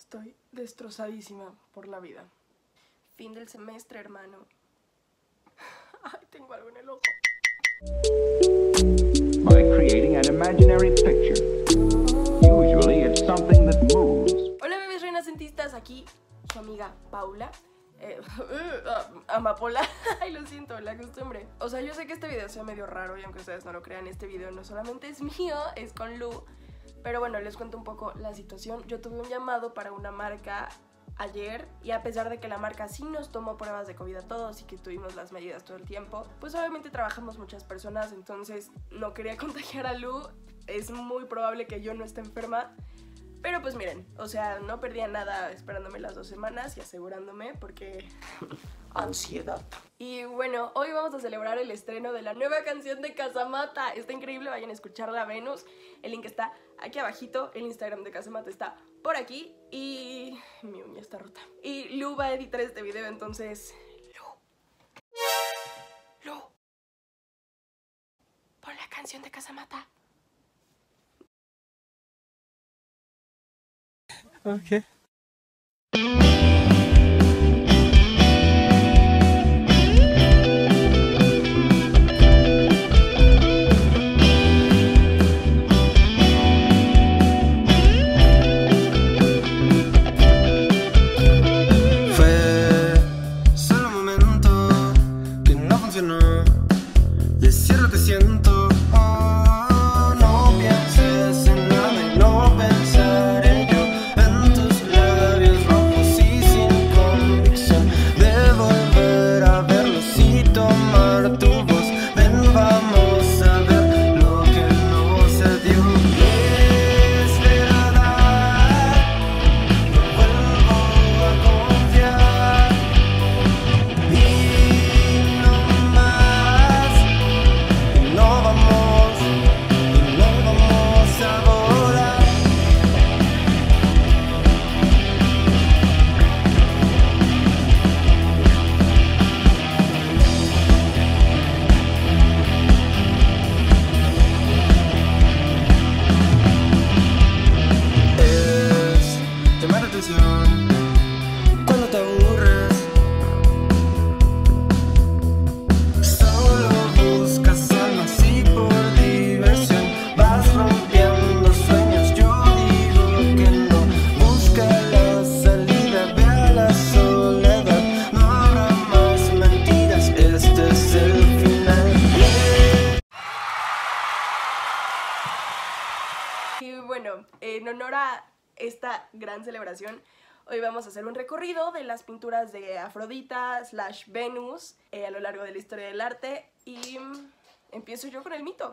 Estoy destrozadísima por la vida. Fin del semestre, hermano. Ay, tengo algo en el ojo. By creating an imaginary picture. Usually it's something that moves. Hola bebés renacentistas, aquí su amiga Paula. Amapola. Ay, lo siento, la costumbre. O sea, yo sé que este video sea medio raro y aunque ustedes no lo crean, este video no solamente es mío, es con Lu. Pero bueno, les cuento un poco la situación. Yo tuve un llamado para una marca ayer y a pesar de que la marca sí nos tomó pruebas de COVID a todos y que tuvimos las medidas todo el tiempo, pues obviamente trabajamos muchas personas, entonces no quería contagiar a Lu. Es muy probable que yo no esté enferma. Pero pues miren, o sea, no perdía nada esperándome las 2 semanas y asegurándome porque... ansiedad. Y bueno, hoy vamos a celebrar el estreno de la nueva canción de Casamata. Está increíble, vayan a escucharla, Venus. El link está aquí abajito, el Instagram de Casamata está por aquí y... mi uña está rota. Y Lu va a editar este video, entonces... Lu, pon la canción de Casamata. Okay. Fue solo un momento que no funcionó. Decir lo que siento. Oh, no pienses en nada y no pensaré yo en tus labios rojos y sin convicción de volver a verlos y tomar tu voz. Ven, vamos a ver lo que no se dio. Es verdad, no vuelvo a confiar y no más. Y no vamos a volar. Es llamar la atención cuando te aburres. Solo buscas almas y por diversión vas rompiendo sueños. Yo digo que no. Busca la salida, ve a la soledad. No habrá más mentiras, este es el final. Y bueno, en honor a esta gran celebración, hoy vamos a hacer un recorrido de las pinturas de Afrodita / Venus a lo largo de la historia del arte y empiezo yo con el mito.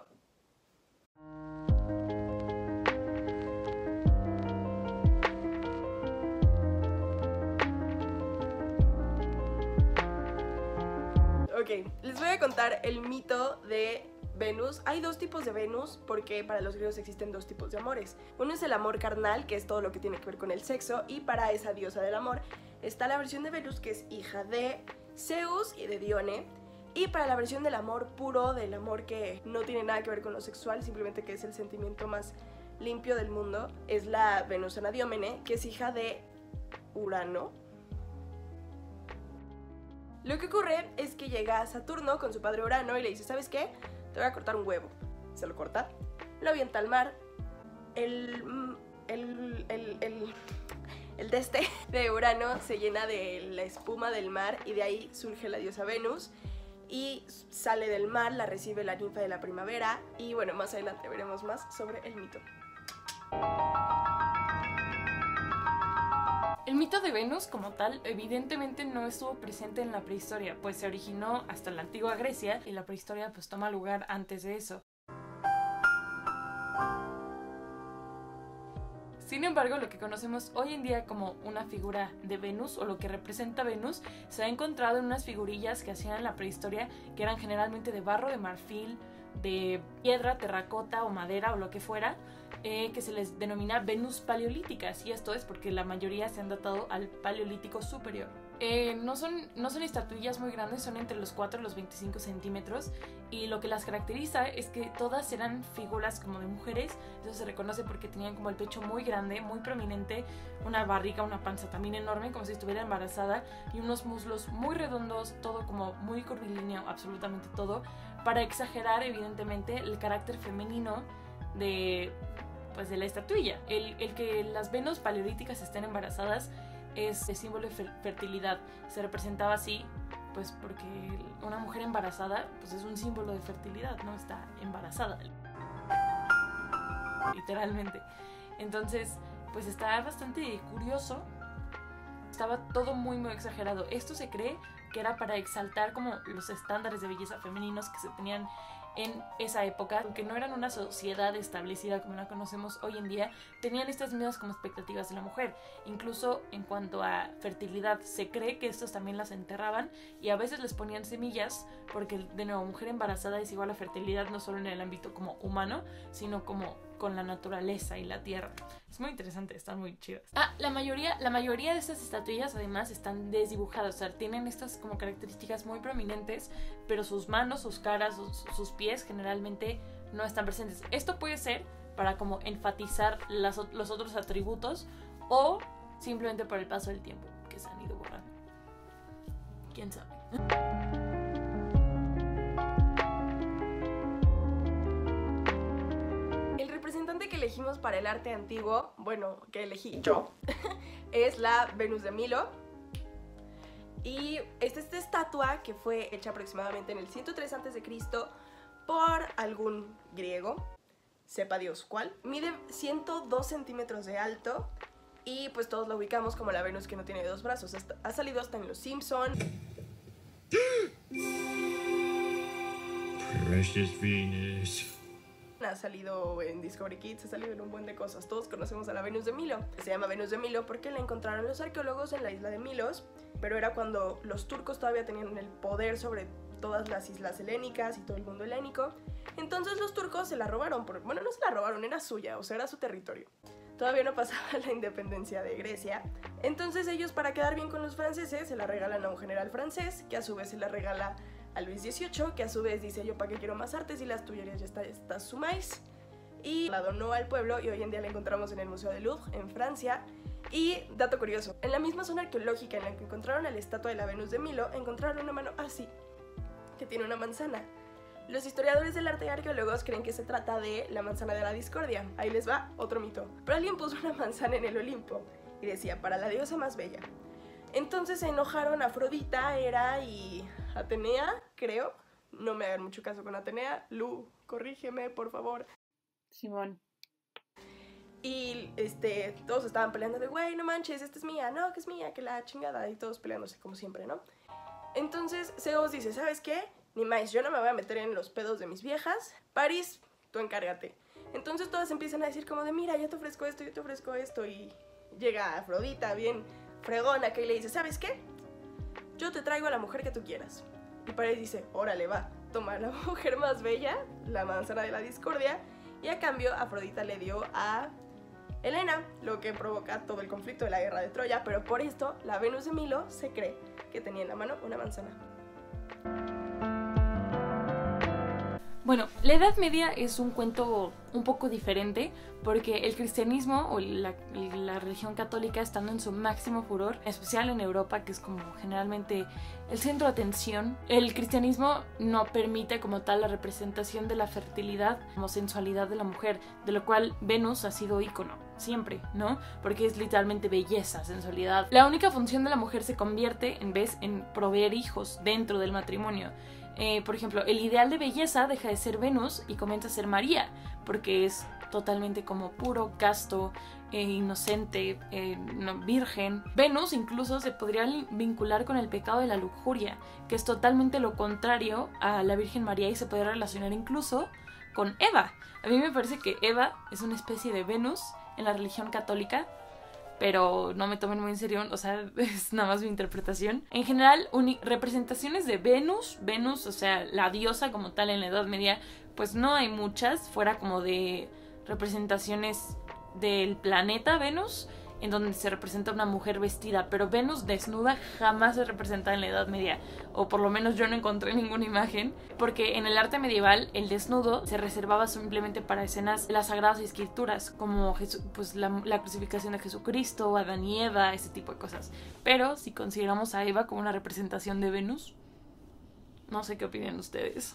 Ok, les voy a contar el mito de Venus. Hay 2 tipos de Venus porque para los griegos existen 2 tipos de amores. Uno es el amor carnal, que es todo lo que tiene que ver con el sexo, y para esa diosa del amor está la versión de Venus que es hija de Zeus y de Dione. Y para la versión del amor puro, del amor que no tiene nada que ver con lo sexual, simplemente que es el sentimiento más limpio del mundo, es la Venus Anadiómene, que es hija de Urano. Lo que ocurre es que llega Saturno con su padre Urano y le dice, ¿sabes qué? Te voy a cortar un huevo. Se lo corta, lo avienta al mar. El deste de Urano se llena de la espuma del mar y de ahí surge la diosa Venus y sale del mar, la recibe la ninfa de la primavera y bueno, más adelante veremos más sobre el mito. El mito de Venus como tal evidentemente no estuvo presente en la prehistoria, pues se originó hasta la antigua Grecia y la prehistoria pues toma lugar antes de eso. Sin embargo, lo que conocemos hoy en día como una figura de Venus o lo que representa Venus se ha encontrado en unas figurillas que hacían en la prehistoria que eran generalmente de barro de marfil, de piedra, terracota o madera o lo que fuera, que se les denomina Venus paleolíticas, y esto es porque la mayoría se han datado al Paleolítico superior. No son estatuillas muy grandes, son entre los 4 y los 25 centímetros, y lo que las caracteriza es que todas eran figuras como de mujeres. Eso se reconoce porque tenían como el pecho muy grande, muy prominente, una barriga, una panza también enorme, como si estuviera embarazada, y unos muslos muy redondos, todo como muy curvilíneo, absolutamente todo, para exagerar evidentemente el carácter femenino de la estatuilla. El que las Venus paleolíticas estén embarazadas es el símbolo de fertilidad. Se representaba así pues porque una mujer embarazada pues es un símbolo de fertilidad, ¿no? Está embarazada, literalmente. Entonces pues está bastante curioso. Estaba todo muy muy exagerado. Esto se cree que era para exaltar como los estándares de belleza femeninos que se tenían en esa época, aunque no eran una sociedad establecida como la conocemos hoy en día, tenían estas mismas como expectativas de la mujer. Incluso en cuanto a fertilidad, se cree que estos también las enterraban y a veces les ponían semillas, porque de nuevo, mujer embarazada es igual a fertilidad, no solo en el ámbito como humano, sino como con la naturaleza y la tierra. Es muy interesante, están muy chidas. La mayoría de estas estatuillas además están desdibujadas, o sea, tienen estas como características muy prominentes, pero sus manos, sus caras, sus pies generalmente no están presentes. Esto puede ser para como enfatizar los otros atributos, o simplemente por el paso del tiempo que se han ido borrando. ¿Quién sabe? El representante que elegimos para el arte antiguo, bueno, que elegí yo, es la Venus de Milo. Y esta estatua que fue hecha aproximadamente en el 103 a.C. por algún griego, sepa Dios cuál. Mide 102 centímetros de alto y pues todos la ubicamos como la Venus que no tiene dos brazos. Ha salido hasta en Los Simpson. Precious Venus. Ha salido en Discovery Kids, ha salido en un buen de cosas. Todos conocemos a la Venus de Milo. Se llama Venus de Milo porque la encontraron los arqueólogos en la isla de Milos, pero era cuando los turcos todavía tenían el poder sobre todas las islas helénicas y todo el mundo helénico. Entonces los turcos se la robaron, bueno, no se la robaron, era suya, o sea, era su territorio. Todavía no pasaba la independencia de Grecia. Entonces ellos, para quedar bien con los franceses, se la regalan a un general francés, que a su vez se la regala a Luis XVIII, que a su vez dice: yo para qué quiero más artes y las tullerías ya está sumáis. Y la donó al pueblo y hoy en día la encontramos en el Museo del Louvre, en Francia. Y dato curioso, en la misma zona arqueológica en la que encontraron la estatua de la Venus de Milo, encontraron una mano así, que tiene una manzana. Los historiadores del arte y arqueólogos creen que se trata de la manzana de la discordia. Ahí les va otro mito. Pero alguien puso una manzana en el Olimpo y decía: para la diosa más bella. Entonces se enojaron Afrodita, Hera y Atenea, creo. No me hagan mucho caso con Atenea. Lu, corrígeme, por favor. Simón. Y todos estaban peleando de: güey, no manches, esta es mía, no, que es mía, que la chingada. Y todos peleándose como siempre, ¿no? Entonces Zeus dice: ¿sabes qué? Ni más, yo no me voy a meter en los pedos de mis viejas. Paris, tú encárgate. Entonces todas empiezan a decir como de: mira, yo te ofrezco esto, yo te ofrezco esto. Y llega Afrodita bien fregona que le dice: ¿sabes qué? Yo te traigo a la mujer que tú quieras. Y Paris dice: órale, va, toma la mujer más bella, la manzana de la discordia. Y a cambio Afrodita le dio a Helena, lo que provoca todo el conflicto de la guerra de Troya. Pero por esto la Venus de Milo se cree que tenía en la mano una manzana. Bueno, la Edad Media es un cuento un poco diferente porque el cristianismo o la religión católica, estando en su máximo furor, en especial en Europa, que es como generalmente el centro de atención, el cristianismo no permite como tal la representación de la fertilidad como sensualidad de la mujer, de lo cual Venus ha sido ícono siempre, ¿no? Porque es literalmente belleza, sensualidad. La única función de la mujer se convierte en proveer hijos dentro del matrimonio. Por ejemplo, el ideal de belleza deja de ser Venus y comienza a ser María, porque es totalmente como puro, casto, inocente, virgen. Venus incluso se podría vincular con el pecado de la lujuria, que es totalmente lo contrario a la Virgen María, y se podría relacionar incluso con Eva. A mí me parece que Eva es una especie de Venus en la religión católica, pero no me tomen muy en serio, o sea, es nada más mi interpretación. En general, representaciones de Venus, o sea, la diosa como tal en la Edad Media, pues no hay muchas, fuera como de representaciones del planeta Venus, en donde se representa una mujer vestida, pero Venus desnuda jamás se representa en la Edad Media, o por lo menos yo no encontré ninguna imagen, porque en el arte medieval el desnudo se reservaba simplemente para escenas de las Sagradas Escrituras, como pues la crucificación de Jesucristo, Adán y Eva, ese tipo de cosas. Pero si consideramos a Eva como una representación de Venus, no sé qué opinan ustedes.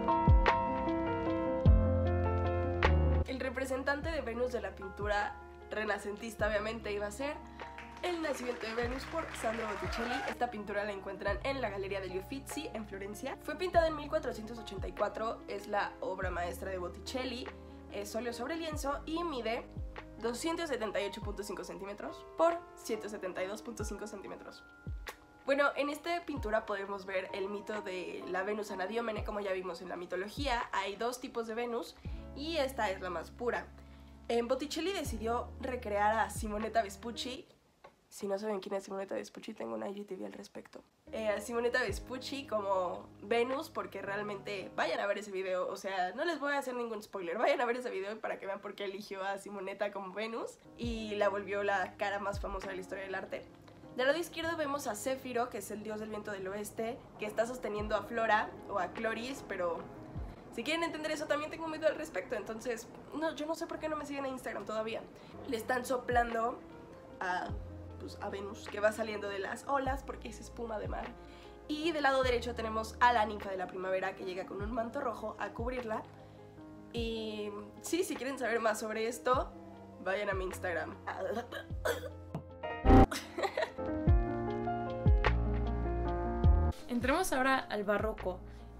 El representante de Venus de la pintura renacentista obviamente iba a ser El nacimiento de Venus por Sandro Botticelli. Esta pintura la encuentran en la Galería degli Uffizi en Florencia. Fue pintada en 1484, es la obra maestra de Botticelli, es óleo sobre lienzo y mide 278.5 centímetros por 172.5 centímetros. Bueno, en esta pintura podemos ver el mito de la Venus Anadyomene, como ya vimos en la mitología. Hay dos tipos de Venus y esta es la más pura. Botticelli decidió recrear a Simonetta Vespucci. Si no saben quién es Simonetta Vespucci, tengo una IGTV al respecto. A Simonetta Vespucci como Venus, porque realmente vayan a ver ese video. O sea, no les voy a hacer ningún spoiler. Vayan a ver ese video para que vean por qué eligió a Simonetta como Venus y la volvió la cara más famosa de la historia del arte. Del lado izquierdo vemos a Céfiro, que es el dios del viento del oeste, que está sosteniendo a Flora o a Cloris, pero si quieren entender eso también tengo un video al respecto. Entonces, no, yo no sé por qué no me siguen en Instagram todavía. Le están soplando a Venus, que va saliendo de las olas porque es espuma de mar. Y del lado derecho tenemos a la ninfa de la primavera, que llega con un manto rojo a cubrirla. Y sí, si quieren saber más sobre esto, vayan a mi Instagram. Entremos ahora al barroco.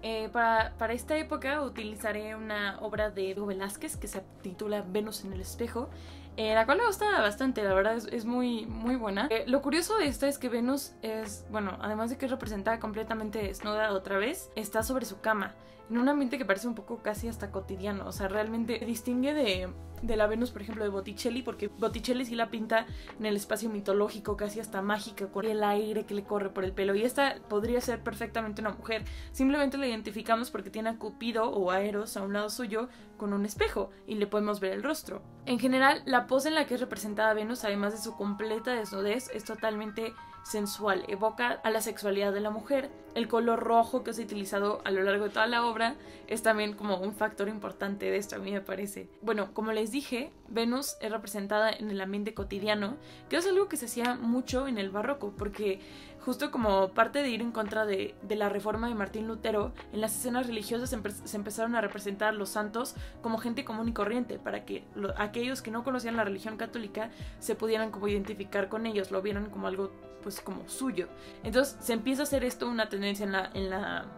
Para esta época utilizaré una obra de Diego Velázquez que se titula Venus en el espejo, la cual me gusta bastante, la verdad es muy, muy buena. Lo curioso de esta es que Venus es, bueno, además de que es representada completamente desnuda otra vez, está sobre su cama, en un ambiente que parece un poco casi hasta cotidiano. O sea, realmente distingue de la Venus, por ejemplo, de Botticelli, porque Botticelli sí la pinta en el espacio mitológico, casi hasta mágica, con el aire que le corre por el pelo, y esta podría ser perfectamente una mujer. Simplemente la identificamos porque tiene a Cupido o a Eros a un lado suyo con un espejo y le podemos ver el rostro. En general, la pose en la que es representada Venus, además de su completa desnudez, es totalmente sensual, evoca a la sexualidad de la mujer. El color rojo que se ha utilizado a lo largo de toda la obra es también como un factor importante de esto, a mí me parece. Bueno, como les dije, Venus es representada en el ambiente cotidiano, que es algo que se hacía mucho en el barroco, porque justo como parte de ir en contra de la reforma de Martín Lutero, en las escenas religiosas se empezaron a representar a los santos como gente común y corriente, para que aquellos que no conocían la religión católica se pudieran como identificar con ellos, lo vieran como algo pues como suyo. Entonces se empieza a hacer esto una tendencia en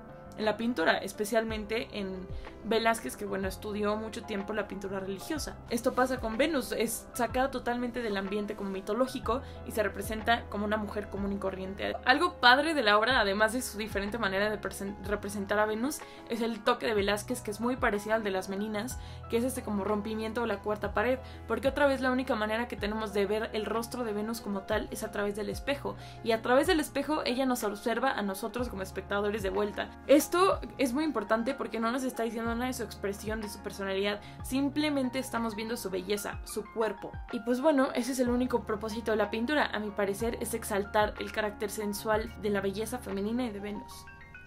la pintura, especialmente en Velázquez, que bueno, estudió mucho tiempo la pintura religiosa. Esto pasa con Venus, es sacada totalmente del ambiente como mitológico y se representa como una mujer común y corriente. Algo padre de la obra, además de su diferente manera de representar a Venus, es el toque de Velázquez, que es muy parecido al de las Meninas, que es este como rompimiento de la cuarta pared, porque otra vez la única manera que tenemos de ver el rostro de Venus como tal es a través del espejo, y a través del espejo ella nos observa a nosotros como espectadores de vuelta. Esto es muy importante porque no nos está diciendo nada de su expresión, de su personalidad, simplemente estamos viendo su belleza, su cuerpo. Y pues bueno, ese es el único propósito de la pintura, a mi parecer, es exaltar el carácter sensual de la belleza femenina y de Venus.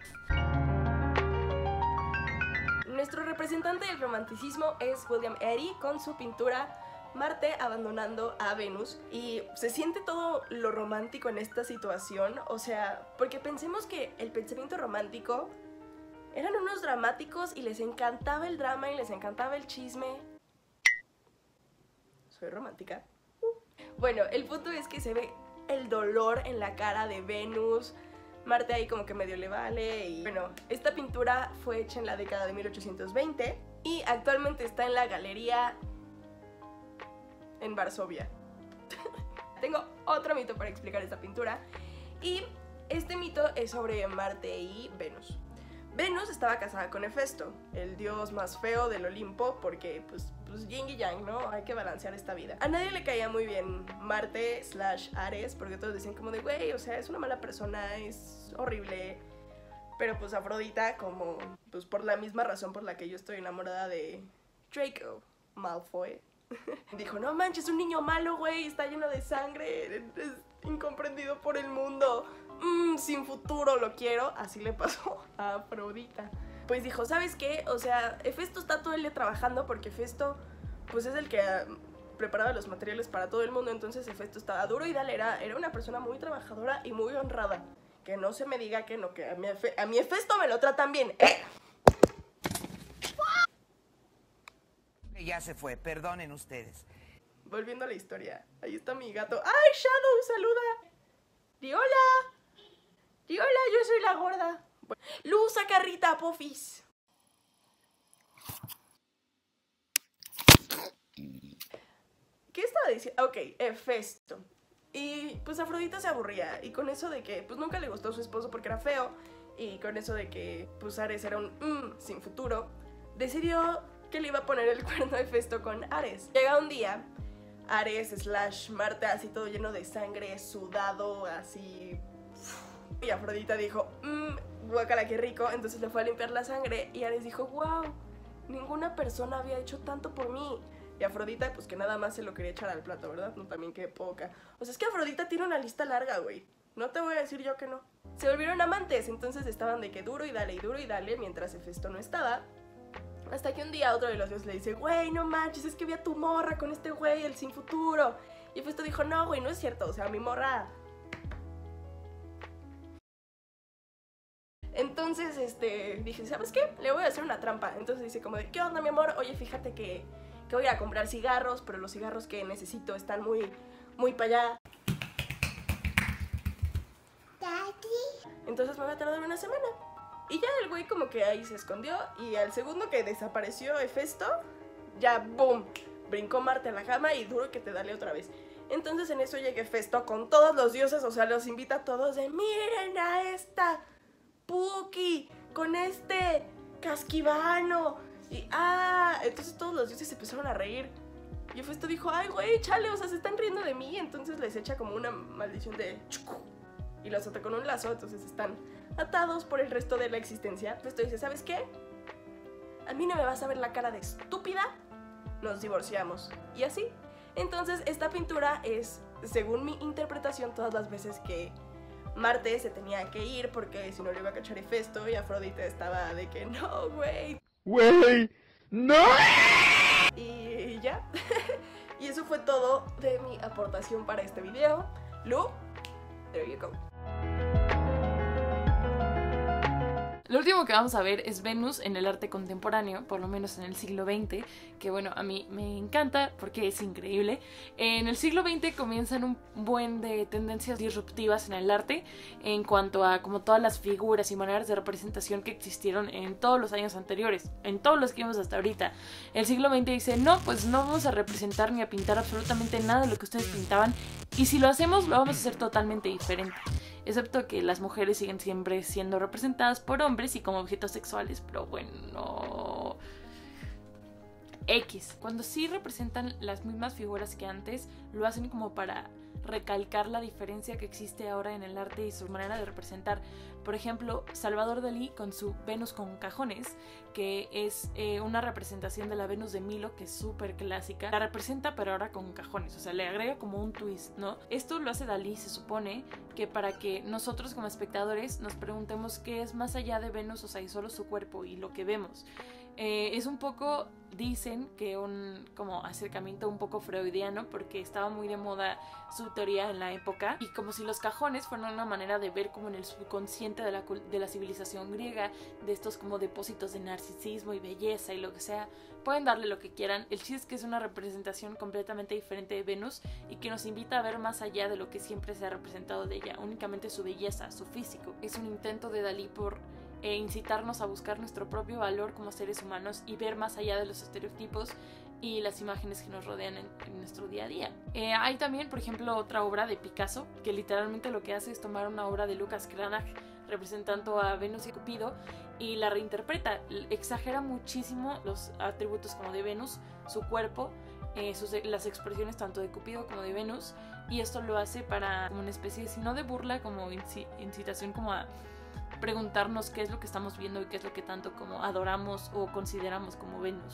Nuestro representante del romanticismo es William Eddy con su pintura Marte abandonando a Venus, y se siente todo lo romántico en esta situación. O sea, porque pensemos que el pensamiento romántico eran unos dramáticos y les encantaba el drama y les encantaba el chisme. Soy romántica. Bueno, el punto es que se ve el dolor en la cara de Venus. Marte ahí como que medio le vale. Y bueno, esta pintura fue hecha en la década de 1820 y actualmente está en la galería en Varsovia. Tengo otro mito para explicar esta pintura, y este mito es sobre Marte y Venus. Venus estaba casada con Hefesto, el dios más feo del Olimpo, porque pues pues yin y yang, ¿no? Hay que balancear esta vida. A nadie le caía muy bien Marte/Ares, porque todos decían como de, güey, o sea, es una mala persona, es horrible. Pero pues Afrodita, como, pues por la misma razón por la que yo estoy enamorada de Draco Malfoy, dijo, no manches, un niño malo, güey, está lleno de sangre, es incomprendido por el mundo, sin futuro lo quiero. Así le pasó a Afrodita. Pues dijo, ¿sabes qué? O sea, Hefesto está todo el día trabajando porque Hefesto, pues es el que preparaba los materiales para todo el mundo. Entonces Hefesto estaba duro y dale, era una persona muy trabajadora y muy honrada. Que no se me diga que no, que a mi Hefesto me lo tratan bien. Ya se fue, perdonen ustedes. Volviendo a la historia, ahí está mi gato. ¡Ay, Shadow, saluda! ¡Di hola! ¡Di hola, yo soy la gorda! Luz, Carrita, Pofis. ¿Qué estaba diciendo? Ok, Hefesto. Y pues Afrodita se aburría. Y con eso de que pues nunca le gustó a su esposo porque era feo. Y con eso de que pues Ares era un sin futuro, decidió que le iba a poner el cuerno a Hefesto con Ares. Llega un día, Ares/Marte así todo lleno de sangre, sudado, así. Y Afrodita dijo, guácala, qué rico. Entonces le fue a limpiar la sangre y Ares dijo, wow, ninguna persona había hecho tanto por mí. Y Afrodita, pues que nada más se lo quería echar al plato, ¿verdad? No, también qué poca. O sea, es que Afrodita tiene una lista larga, güey. No te voy a decir yo que no. Se volvieron amantes, entonces estaban de que duro y dale, mientras Hefesto no estaba. Hasta que un día otro de los dioses le dice, güey, no manches, es que vi a tu morra con este güey, el sin futuro. Y Hefesto dijo, no, güey, no es cierto, o sea, mi morra... Entonces, dije, ¿sabes qué? Le voy a hacer una trampa. Entonces dice como de, ¿qué onda, mi amor? Oye, fíjate que voy a comprar cigarros, pero los cigarros que necesito están muy para allá. Entonces me va a tardar una semana. Y ya el güey como que ahí se escondió. Y al segundo que desapareció Hefesto, ya boom, brincó Marte a la cama y duro que te dale otra vez. Entonces en eso llega Hefesto con todos los dioses, o sea, los invita a todos de, miren a esta Puki con este Casquivano. Y entonces todos los dioses se empezaron a reír. Y Hefesto dijo, ay güey, chale, o sea, se están riendo de mí. Entonces les echa como una maldición de chucu, y los ata con un lazo. Entonces están atados por el resto de la existencia. Hefesto dice, ¿sabes qué? A mí no me vas a ver la cara de estúpida. Nos divorciamos. Y así. Entonces esta pintura es, según mi interpretación, todas las veces que Marte se tenía que ir porque si no le iba a cachar Hefesto. Y Afrodita estaba de que no, güey. Güey, no. Y ya. Y eso fue todo de mi aportación para este video. Lu, there you go. Lo último que vamos a ver es Venus en el arte contemporáneo, por lo menos en el siglo XX, que bueno, a mí me encanta porque es increíble. En el siglo XX comienzan un buen de tendencias disruptivas en el arte en cuanto a como todas las figuras y maneras de representación que existieron en todos los años anteriores, en todos los que vimos hasta ahorita. El siglo XX dice, no, pues no vamos a representar ni a pintar absolutamente nada de lo que ustedes pintaban, y si lo hacemos lo vamos a hacer totalmente diferente. Excepto que las mujeres siguen siempre siendo representadas por hombres y como objetos sexuales, pero bueno... X. Cuando sí representan las mismas figuras que antes, lo hacen como para recalcar la diferencia que existe ahora en el arte y su manera de representar. Por ejemplo, Salvador Dalí con su Venus con cajones, que es una representación de la Venus de Milo, que es súper clásica. La representa pero ahora con cajones, o sea, le agrega como un twist, ¿no? Esto lo hace Dalí, se supone, que para que nosotros como espectadores nos preguntemos qué es más allá de Venus, o sea, y solo su cuerpo y lo que vemos. Es un poco, dicen que un como acercamiento un poco freudiano, porque estaba muy de moda su teoría en la época, y como si los cajones fueran una manera de ver como en el subconsciente de la civilización griega, de estos como depósitos de narcisismo y belleza y lo que sea. Pueden darle lo que quieran, el chiste es que es una representación completamente diferente de Venus y que nos invita a ver más allá de lo que siempre se ha representado de ella, únicamente su belleza, su físico. Es un intento de Dalí por incitarnos a buscar nuestro propio valor como seres humanos y ver más allá de los estereotipos y las imágenes que nos rodean en nuestro día a día. Hay también, por ejemplo, otra obra de Picasso, que literalmente lo que hace es tomar una obra de Lucas Cranach representando a Venus y Cupido y la reinterpreta, exagera muchísimo los atributos como de Venus, su cuerpo, las expresiones tanto de Cupido como de Venus, y esto lo hace para como una especie, si no de burla, como incitación como a preguntarnos qué es lo que estamos viendo y qué es lo que tanto como adoramos o consideramos como Venus.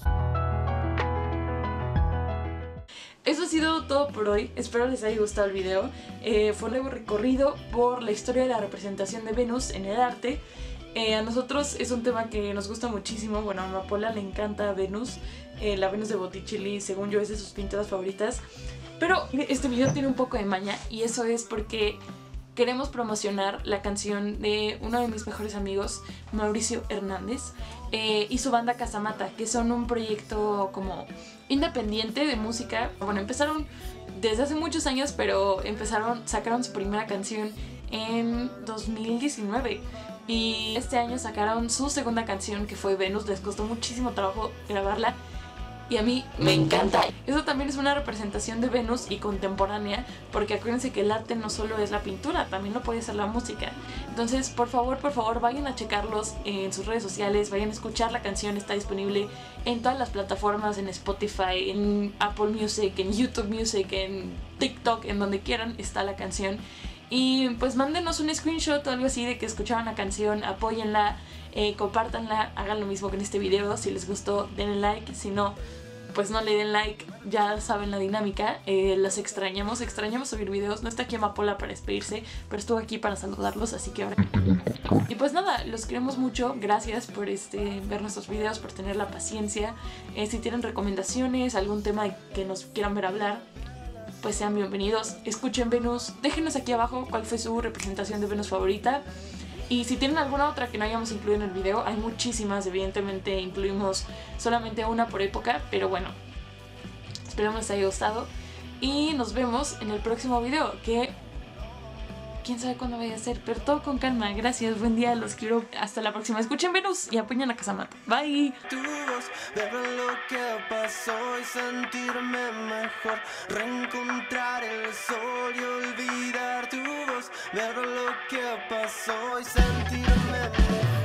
Eso ha sido todo por hoy, espero les haya gustado el video. Fue un nuevo recorrido por la historia de la representación de Venus en el arte. A nosotros es un tema que nos gusta muchísimo. Bueno, a Amapola le encanta Venus, la Venus de Botticelli, según yo es de sus pinturas favoritas. Pero este video tiene un poco de maña, y eso es porque queremos promocionar la canción de uno de mis mejores amigos, Mauricio Hernández, y su banda Casamata, que son un proyecto como independiente de música. Bueno, empezaron desde hace muchos años, pero sacaron su primera canción en 2019. Y este año sacaron su segunda canción, que fue Venus. Les costó muchísimo trabajo grabarla y a mí me encanta. Eso también es una representación de Venus y contemporánea, porque acuérdense que el arte no solo es la pintura, también lo puede ser la música. Entonces, por favor, vayan a checarlos en sus redes sociales, vayan a escuchar la canción. Está disponible en todas las plataformas, en Spotify, en Apple Music, en YouTube Music, en TikTok, en donde quieran está la canción. Y pues mándenos un screenshot o algo así de que escucharon la canción, apóyenla, compártanla, hagan lo mismo que en este video. Si les gustó, denle like, si no, pues no le den like. Ya saben la dinámica. Las extrañamos subir videos. No está aquí Amapola para despedirse, pero estuvo aquí para saludarlos, así que ahora... Y pues nada, los queremos mucho. Gracias por ver nuestros videos, por tener la paciencia. Si tienen recomendaciones, algún tema que nos quieran ver hablar, pues sean bienvenidos. Escuchen Venus, déjenos aquí abajo cuál fue su representación de Venus favorita. Y si tienen alguna otra que no hayamos incluido en el video, hay muchísimas. Evidentemente incluimos solamente una por época, pero bueno, esperemos les haya gustado. Y nos vemos en el próximo video, que quién sabe cuándo vaya a ser, pero todo con calma. Gracias, buen día, los quiero. Hasta la próxima. Escuchen Venus y apoyen a Casamata. Bye. Tu voz, ver lo que pasó y sentirme mejor, reencontrar el sol y olvidar tu voz, ver lo que pasó y sentirme mejor.